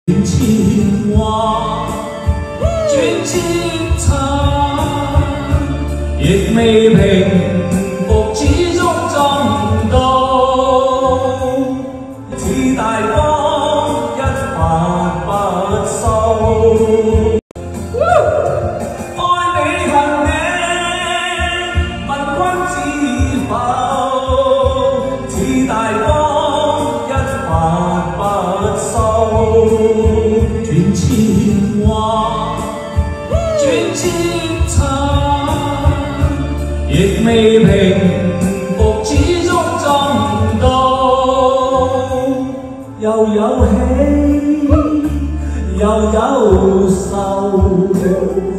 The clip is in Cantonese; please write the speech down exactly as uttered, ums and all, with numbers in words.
情話，轉千層，亦未平復始終爭到，似大江一發不收。愛你恨你，問君知否？似大江一發不收。 轉千話，轉千層，亦未平復始終爭到，又有喜又有愁。